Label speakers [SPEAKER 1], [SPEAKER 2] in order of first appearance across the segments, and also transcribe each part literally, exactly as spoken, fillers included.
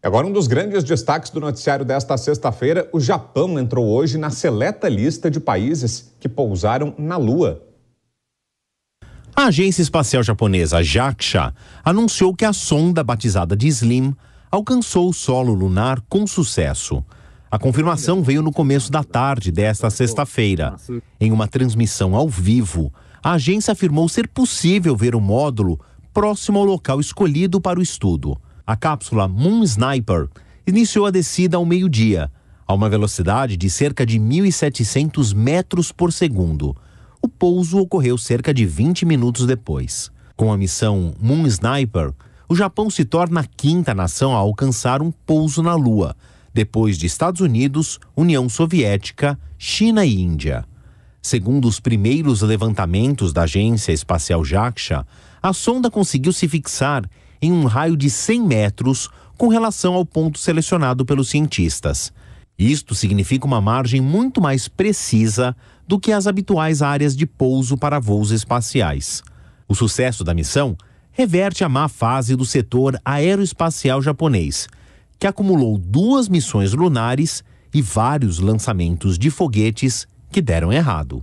[SPEAKER 1] Agora, um dos grandes destaques do noticiário desta sexta-feira, o Japão entrou hoje na seleta lista de países que pousaram na Lua.
[SPEAKER 2] A agência espacial japonesa JAXA anunciou que a sonda batizada de Slim alcançou o solo lunar com sucesso. A confirmação veio no começo da tarde desta sexta-feira. Em uma transmissão ao vivo, a agência afirmou ser possível ver o módulo próximo ao local escolhido para o estudo. A cápsula Moon Sniper iniciou a descida ao meio-dia, a uma velocidade de cerca de mil e setecentos metros por segundo. O pouso ocorreu cerca de vinte minutos depois. Com a missão Moon Sniper, o Japão se torna a quinta nação a alcançar um pouso na Lua, depois de Estados Unidos, União Soviética, China e Índia. Segundo os primeiros levantamentos da agência espacial JAXA, a sonda conseguiu se fixar em um raio de cem metros com relação ao ponto selecionado pelos cientistas. Isto significa uma margem muito mais precisa do que as habituais áreas de pouso para voos espaciais. O sucesso da missão reverte a má fase do setor aeroespacial japonês, que acumulou duas missões lunares e vários lançamentos de foguetes que deram errado.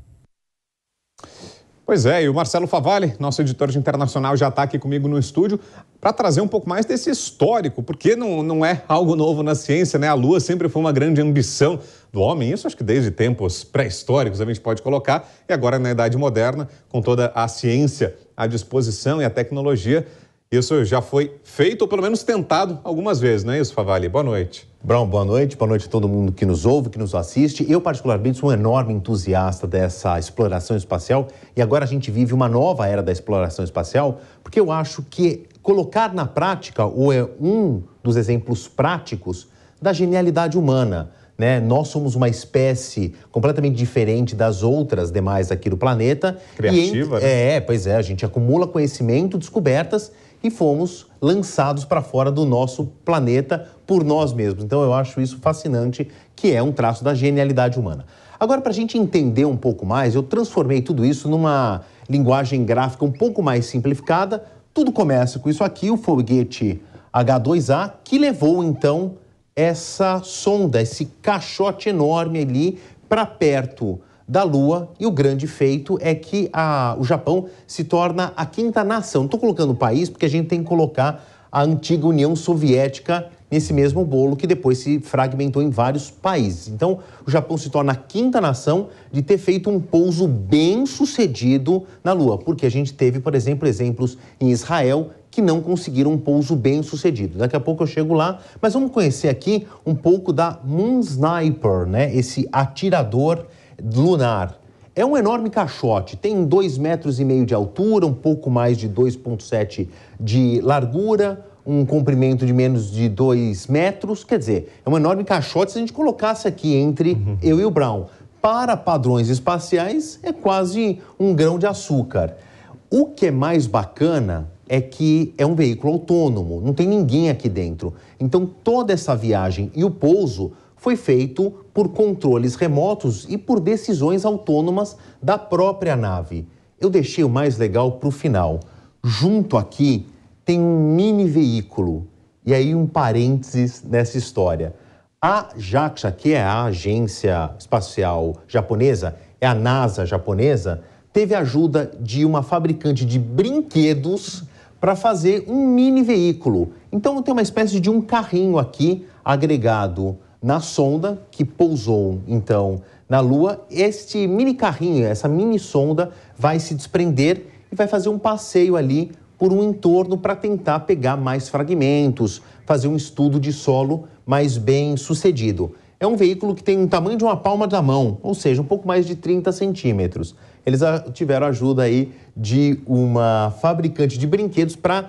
[SPEAKER 1] Pois é, e o Marcelo Favalli, nosso editor de internacional, já está aqui comigo no estúdio para trazer um pouco mais desse histórico, porque não, não é algo novo na ciência, né? A Lua sempre foi uma grande ambição do homem, isso acho que desde tempos pré-históricos a gente pode colocar, e agora na Idade Moderna, com toda a ciência à disposição e a tecnologia, isso já foi feito, ou pelo menos tentado algumas vezes, não é isso, Favalli? Boa noite.
[SPEAKER 3] Brown, boa noite. Boa noite a todo mundo que nos ouve, que nos assiste. Eu, particularmente, sou um enorme entusiasta dessa exploração espacial e agora a gente vive uma nova era da exploração espacial, porque eu acho que colocar na prática ou é um dos exemplos práticos da genialidade humana, né? Nós somos uma espécie completamente diferente das outras demais aqui do planeta.
[SPEAKER 1] Criativa,
[SPEAKER 3] e,
[SPEAKER 1] né?
[SPEAKER 3] É, pois é, a gente acumula conhecimento, descobertas e fomos lançados para fora do nosso planeta por nós mesmos. Então eu acho isso fascinante, que é um traço da genialidade humana. Agora, para a gente entender um pouco mais, eu transformei tudo isso numa linguagem gráfica um pouco mais simplificada. Tudo começa com isso aqui, o foguete H dois A, que levou então essa sonda, esse caixote enorme ali para perto da Lua, e o grande feito é que a, o Japão se torna a quinta nação. Estou colocando o país porque a gente tem que colocar a antiga União Soviética nesse mesmo bolo, que depois se fragmentou em vários países. Então, o Japão se torna a quinta nação de ter feito um pouso bem sucedido na Lua, porque a gente teve, por exemplo, exemplos em Israel que não conseguiram um pouso bem sucedido. Daqui a pouco eu chego lá, mas vamos conhecer aqui um pouco da Moon Sniper, né? Esse atirador lunar. É um enorme caixote, tem dois metros e meio de altura, um pouco mais de dois vírgula sete de largura, um comprimento de menos de dois metros, quer dizer, é um enorme caixote. Se a gente colocasse aqui entre uhum. eu e o Brown, para padrões espaciais, é quase um grão de açúcar. O que é mais bacana é que é um veículo autônomo, não tem ninguém aqui dentro. Então toda essa viagem e o pouso foi feito por controles remotos e por decisões autônomas da própria nave. Eu deixei o mais legal para o final. Junto aqui tem um mini veículo, e aí um parênteses nessa história. A JAXA, que é a agência espacial japonesa, é a NASA japonesa, teve a ajuda de uma fabricante de brinquedos para fazer um mini veículo. Então tem uma espécie de um carrinho aqui agregado na sonda que pousou, então, na Lua. Este mini carrinho, essa mini sonda, vai se desprender e vai fazer um passeio ali por um entorno para tentar pegar mais fragmentos, fazer um estudo de solo mais bem sucedido. É um veículo que tem o tamanho de uma palma da mão, ou seja, um pouco mais de trinta centímetros. Eles tiveram ajuda aí de uma fabricante de brinquedos para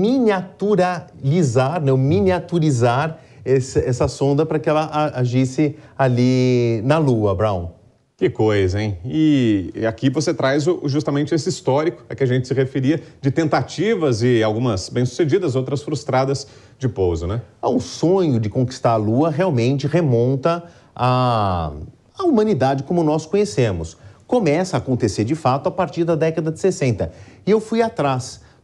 [SPEAKER 3] miniaturizar, né, miniaturizar esse, essa sonda para que ela agisse ali na Lua, Brown.
[SPEAKER 1] Que coisa, hein? E aqui você traz o, justamente esse histórico a que a gente se referia, de tentativas e algumas bem-sucedidas, outras frustradas de pouso, né?
[SPEAKER 3] O sonho de conquistar a Lua realmente remonta à, à humanidade como nós conhecemos. Começa a acontecer de fato a partir da década de sessenta. E eu fui atrás.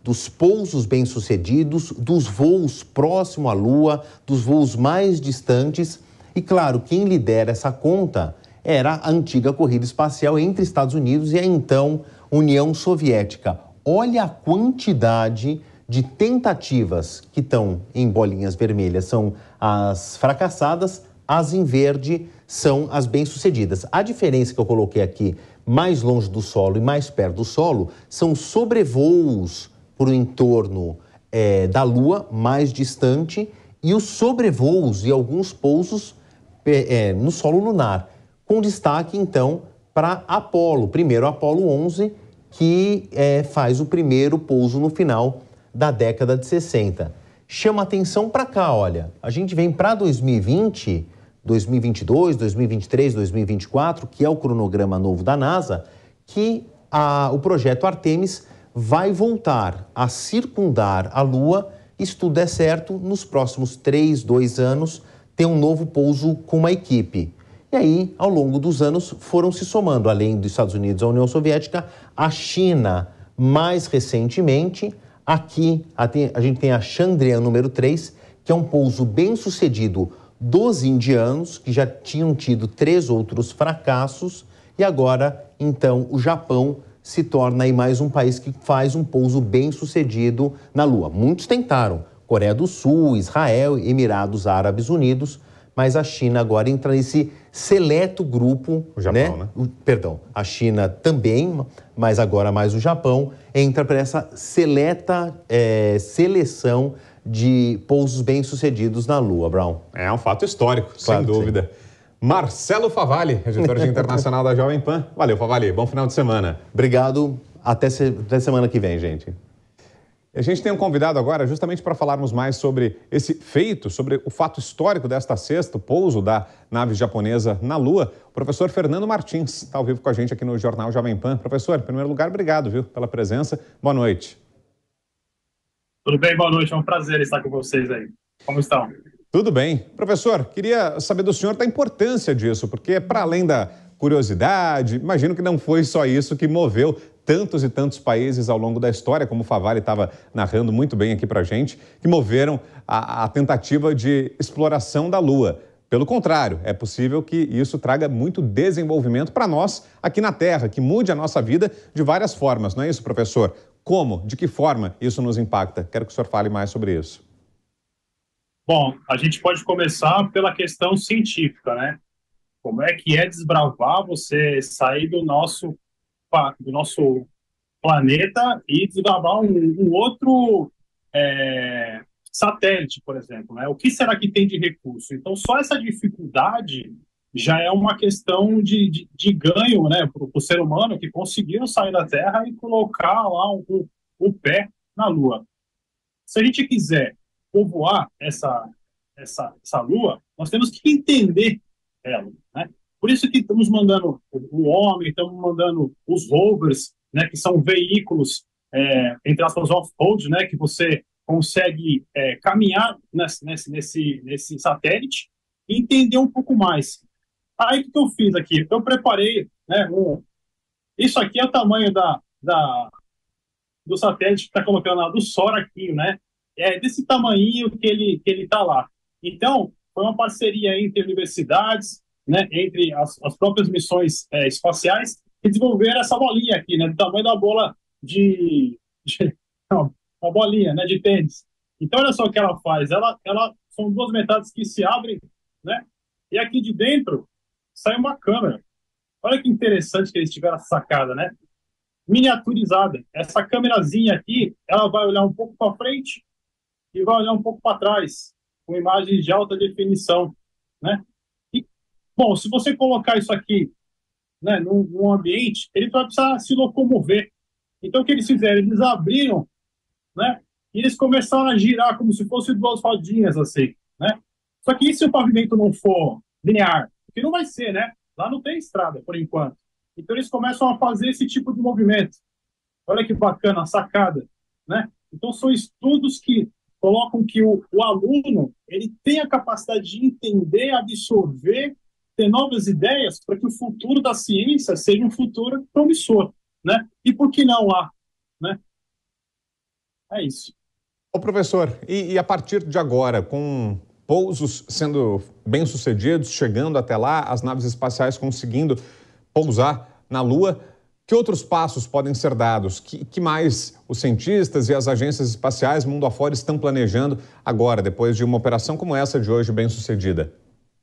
[SPEAKER 3] dos pousos bem-sucedidos, dos voos próximo à Lua, dos voos mais distantes. E, claro, quem lidera essa conta era a antiga corrida espacial entre Estados Unidos e a então União Soviética. Olha a quantidade de tentativas que estão em bolinhas vermelhas, são as fracassadas, as em verde são as bem-sucedidas. A diferença que eu coloquei aqui, mais longe do solo e mais perto do solo, são sobrevoos por um entorno é, da Lua, mais distante, e os sobrevoos e alguns pousos é, é, no solo lunar, com destaque, então, para Apolo, primeiro Apolo onze, que é, faz o primeiro pouso no final da década de sessenta. Chama atenção para cá, olha, a gente vem para dois mil e vinte, dois mil e vinte e dois, dois mil e vinte e três, dois mil e vinte e quatro, que é o cronograma novo da NASA, que a, o projeto Artemis vai voltar a circundar a Lua e, se tudo der certo, nos próximos três, dois anos, ter um novo pouso com uma equipe. E aí, ao longo dos anos, foram se somando, além dos Estados Unidos e a União Soviética, a China, mais recentemente. Aqui a, a gente tem a Chandrayaan número três, que é um pouso bem sucedido dos indianos, que já tinham tido três outros fracassos, e agora, então, o Japão se torna aí mais um país que faz um pouso bem sucedido na Lua. Muitos tentaram, Coreia do Sul, Israel, Emirados Árabes Unidos, mas a China agora entra nesse seleto grupo,
[SPEAKER 1] o Japão,
[SPEAKER 3] né?
[SPEAKER 1] né?
[SPEAKER 3] O, perdão, a China também, mas agora mais o Japão, entra para essa seleta é, seleção de pousos bem-sucedidos na Lua, Brown.
[SPEAKER 1] É um fato histórico,
[SPEAKER 3] Claro
[SPEAKER 1] sem dúvida. Marcelo Favalli, editor de internacional da Jovem Pan. Valeu, Favalli. Bom final de semana.
[SPEAKER 3] Obrigado. Até, se, até semana que vem, gente.
[SPEAKER 1] A gente tem um convidado agora justamente para falarmos mais sobre esse feito, sobre o fato histórico desta sexta, o pouso da nave japonesa na Lua. O professor Fernando Martins está ao vivo com a gente aqui no Jornal Jovem Pan. Professor, em primeiro lugar, obrigado, viu, pela presença. Boa noite.
[SPEAKER 4] Tudo bem? Boa noite. É um prazer estar com vocês aí. Como estão?
[SPEAKER 1] Tudo bem. Professor, queria saber do senhor da importância disso, porque para além da curiosidade, imagino que não foi só isso que moveu tantos e tantos países ao longo da história, como o Favalli estava narrando muito bem aqui para a gente, que moveram a, a tentativa de exploração da Lua. Pelo contrário, é possível que isso traga muito desenvolvimento para nós aqui na Terra, que mude a nossa vida de várias formas, não é isso, professor? Como? De que forma isso nos impacta? Quero que o senhor fale mais sobre isso.
[SPEAKER 4] Bom, a gente pode começar pela questão científica, né? Como é que é desbravar você sair do nosso, do nosso planeta e desbravar um, um outro é, satélite, por exemplo, né? O que será que tem de recurso? Então, só essa dificuldade já é uma questão de, de, de ganho, né, para o ser humano que conseguiu sair da Terra e colocar lá o, o, o pé na Lua. Se a gente quiser povoar essa, essa, essa Lua, nós temos que entender ela, né? Por isso que estamos mandando o homem, estamos mandando os rovers, né, que são veículos, é, entre aspas, off-road, né, que você consegue é, caminhar nesse, nesse, nesse, nesse satélite e entender um pouco mais. Aí, o que eu fiz aqui? Eu preparei, né, um, isso aqui é o tamanho da, da, do satélite que está colocando lá, do Soraquinho, né? É desse tamanhinho que ele que ele está lá. Então, foi uma parceria entre universidades, né, entre as, as próprias missões é, espaciais, que desenvolveram essa bolinha aqui, né, do tamanho da bola de... de não, uma bolinha, né, de tênis. Então, olha só o que ela faz. Ela, ela são duas metades que se abrem, né? E aqui de dentro sai uma câmera. Olha que interessante que eles tiveram essa sacada, né? Miniaturizada. Essa câmerazinha aqui, ela vai olhar um pouco para frente e vai olhar um pouco para trás, com imagens de alta definição, né? E, bom, se você colocar isso aqui, né, num, num ambiente, ele vai precisar se locomover. Então, o que eles fizeram? Eles abriram, né? E eles começaram a girar como se fossem duas rodinhas, assim, né? Só que e se o pavimento não for linear? Porque não vai ser, né? Lá não tem estrada, por enquanto. Então, eles começam a fazer esse tipo de movimento. Olha que bacana a sacada, né? Então, são estudos que colocam que o, o aluno ele tem a capacidade de entender, absorver, ter novas ideias para que o futuro da ciência seja um futuro promissor, né? E por que não lá, né? É isso.
[SPEAKER 1] Ô, professor, e, e a partir de agora, com pousos sendo bem-sucedidos, chegando até lá, as naves espaciais conseguindo pousar na Lua, que outros passos podem ser dados? Que, que mais os cientistas e as agências espaciais mundo afora estão planejando agora, depois de uma operação como essa de hoje bem-sucedida?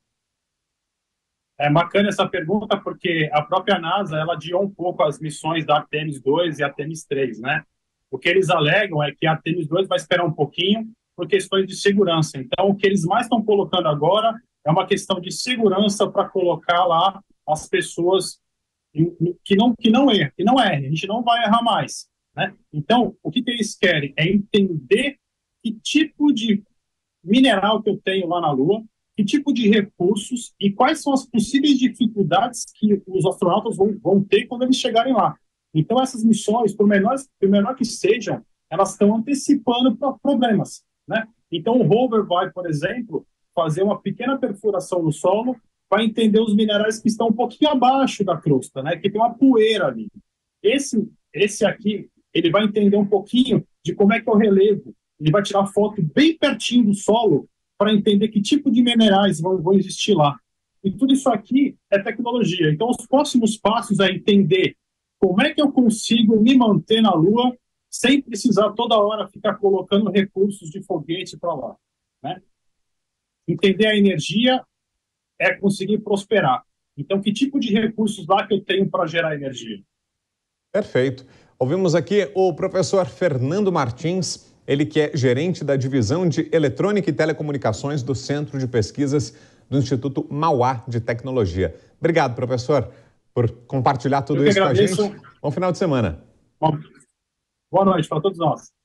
[SPEAKER 4] É bacana essa pergunta porque a própria NASA ela adiou um pouco as missões da Artemis dois e Artemis três, né? O que eles alegam é que a Artemis dois vai esperar um pouquinho por questões de segurança. Então, o que eles mais estão colocando agora é uma questão de segurança para colocar lá as pessoas que não que não erram, que não errem. A gente não vai errar mais, né? Então, o que, que eles querem é entender que tipo de mineral que eu tenho lá na Lua, que tipo de recursos e quais são as possíveis dificuldades que os astronautas vão, vão ter quando eles chegarem lá. Então, essas missões, por menor, por menor que sejam, elas estão antecipando problemas, né? Então, o rover vai, por exemplo, fazer uma pequena perfuração no solo para entender os minerais que estão um pouquinho abaixo da crosta, né? Que tem uma poeira ali. Esse, esse aqui, ele vai entender um pouquinho de como é que é o relevo. Ele vai tirar foto bem pertinho do solo para entender que tipo de minerais vão, vão existir lá. E tudo isso aqui é tecnologia. Então, os próximos passos é entender como é que eu consigo me manter na Lua sem precisar toda hora ficar colocando recursos de foguete para lá, né? Entender a energia é conseguir prosperar. Então, que tipo de recursos lá que eu tenho para gerar energia?
[SPEAKER 1] Perfeito. Ouvimos aqui o professor Fernando Martins, ele que é gerente da divisão de Eletrônica e Telecomunicações do Centro de Pesquisas do Instituto Mauá de Tecnologia. Obrigado, professor, por compartilhar tudo isso com a gente. Bom final de semana.
[SPEAKER 4] Bom, boa noite para todos nós.